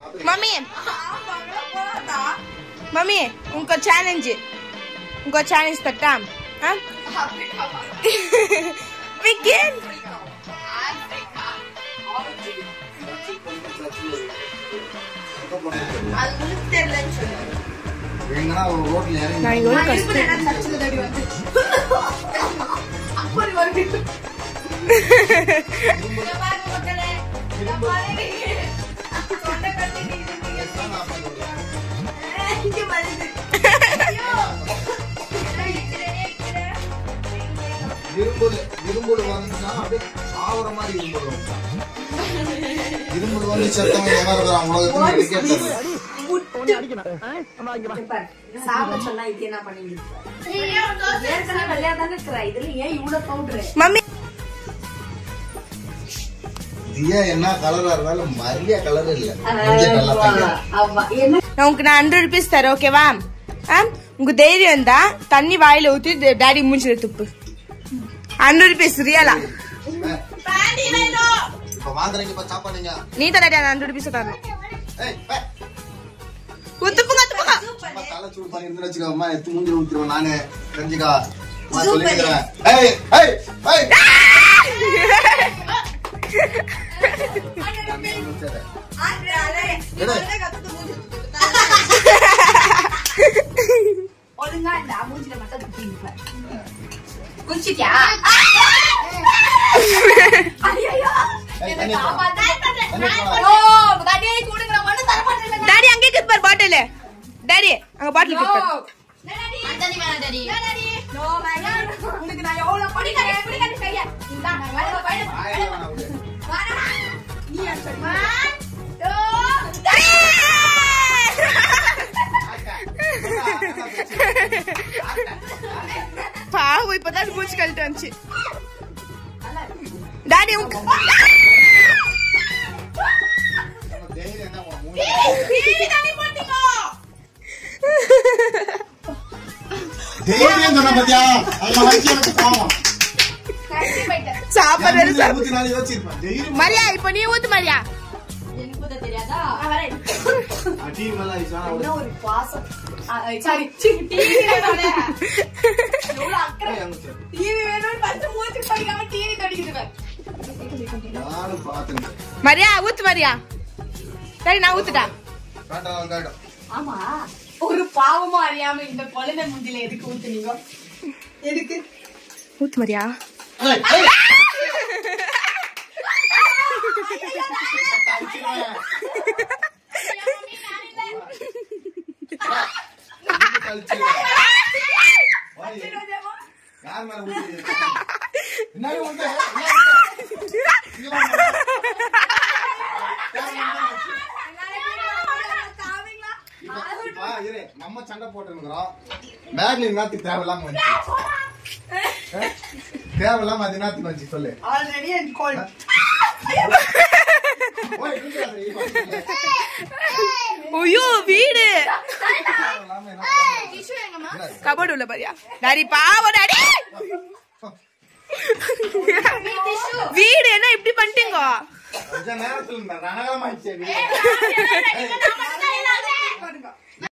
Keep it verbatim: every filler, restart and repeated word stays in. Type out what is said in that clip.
mummy mummy उनको challenge उनको challenge करता हाँ विकेट இரும்புல வந்துனா அப்படியே சாவற மாதிரி இரும்புல வந்து இரும்புல வந்து செத்தவங்க எவரறாங்க உலகத்துல கிரிக்கெட் சாப்பிட சொன்னா இது என்ன பண்ணீங்க ஏற்கனவே வெள்ளையா தான இருக்கற இதுல ஏன் இவ்ளோ பவுடர் मम्मी தியா என்ன கலரா இருந்தாலும் மரியா கலர் இல்ல கொஞ்சம் நல்லா பாருங்க ஆமா என்ன நான் உங்களுக்கு நான் ஹண்ட்ரட் ருபீஸ் தரேன் ஓகேவா உங்க தைரியம் இருந்தா தண்ணி வாயில ஊத்தி டாடி மூஞ்சில துப்பு ஹண்ட்ரட் ருபீஸ் ரியலா இப்ப வாங்குறீங்க இப்ப சாப்பாடுங்க நீ தான் டாடி ஹண்ட்ரட் ருபீஸ் தரணும் ஏய் துப்புங்க துப்புங்க அம்மா தலை சூடு பண்ணி இருந்து வெச்சுக்க அம்மா எடுத்து மூஞ்சில ஊத்திடுவேன் நானே தெரிஞ்சுக்கா நான் சொல்லிக்கிறேன் ஏய் ஏய் ஏய் ஒழுங்கா இந்த மூஞ்சில மட்டும் துப்பிங்க குச்சிட்டியா ஐயோ என்ன காப்பாத்தா ஓ டாடி கூடுங்க மண்ணு தர மாட்டேங்க டாடி அங்கே இருக்கு பார் பாட்டில் டாடி அங்க பாட்டில் இருக்கு பார் டாடி அந்தனி வேணா டாடி டாடி நோ மேங்க உங்களுக்கு நான் எவ்வளவு படி கரை படி கரை கையா இந்த நான் வேற போய் வாடா நீ அடிச்சு பாவு இப்பதான் மூச்சு கழட்டு வந்துச்சு டாடி உங்க தைரியம் சொன்ன பாத்தியா அங்க வச்சு எனக்கு பாவம் சாப்பாடு இருபத்தி நாலு யோசிச்சிருப்பேன் தைரியம் மரியா இப்ப நீ ஊத்து மரியா எனக்கு கூட தெரியாதா நான் வரேன் டீ மேல ஐசானா என்ன ஒரு பாசம் சாரி டிவி வேணும்ல எவ்வளவு அக்கறை டிவி வேணும்னு பத்து மூச்சு படிக்காம டிவி தடிக்குதுங்க நானும் பாத்தேன் மரியா ஊத்து மரியா சரி நான் ஊத்துட்டா காட்டலாம் காட்டும் ஆமா ஒரு பாவமா அறியாம இந்த குழந்தை முந்தில எதுக்கு ஊத்துனீங்க எதுக்கு ஊத்து மரியா ஏய் ஏய் நம்ம சண்டை போட்டுருக்கிறோம் பேக்ல நாத்துக்கு தேவையில்லாம வந்து தேவையில்லாம அது நாத்துக்கு வந்து சொல்லு ஆல்ரெடி என் கோல் ஐயோ வீடு கபோர்டு உள்ள பாரியா டாடி பாவம் டாடி வீடு என்ன இப்படி பண்ணிட்டீங்க நேரத்துல ரணகமாயிடுச்சு